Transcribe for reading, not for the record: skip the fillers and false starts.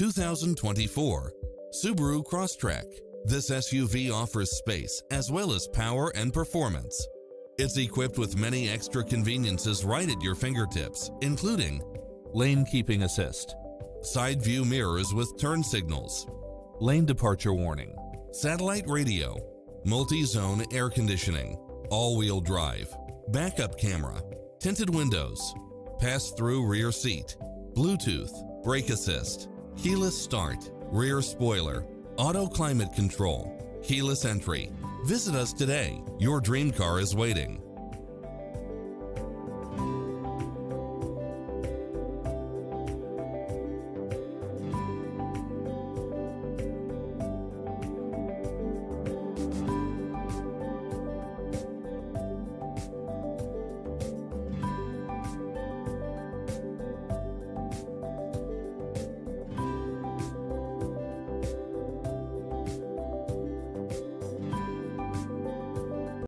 2024 Subaru Crosstrek. This SUV offers space as well as power and performance. It's equipped with many extra conveniences right at your fingertips, including lane keeping assist, side view mirrors with turn signals, lane departure warning, satellite radio, multi-zone air conditioning, all-wheel drive, backup camera, tinted windows, pass-through rear seat, Bluetooth, brake assist, keyless start, rear spoiler, auto climate control, keyless entry. Visit us today. Your dream car is waiting.